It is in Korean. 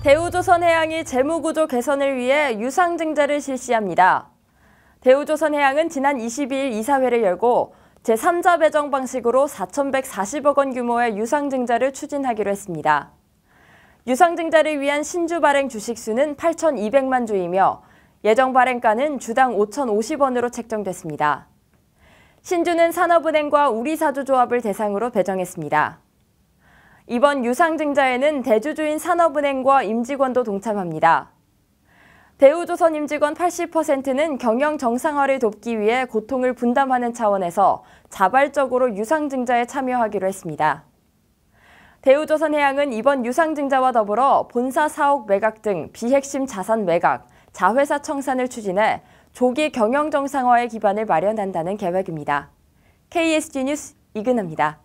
대우조선해양이 재무구조 개선을 위해 유상증자를 실시합니다. 대우조선해양은 지난 22일 이사회를 열고 제3자 배정 방식으로 4,140억 원 규모의 유상증자를 추진하기로 했습니다. 유상증자를 위한 신주 발행 주식수는 8,200만 주이며 예정 발행가는 주당 5,050원으로 책정됐습니다. 신주는 산업은행과 우리사주조합을 대상으로 배정했습니다. 이번 유상증자에는 대주주인 산업은행과 임직원도 동참합니다. 대우조선 임직원 80%는 경영 정상화를 돕기 위해 고통을 분담하는 차원에서 자발적으로 유상증자에 참여하기로 했습니다. 대우조선해양은 이번 유상증자와 더불어 본사 사옥 매각 등 비핵심 자산 매각, 자회사 청산을 추진해 조기 경영 정상화의 기반을 마련한다는 계획입니다. KSG 뉴스 이근아입니다.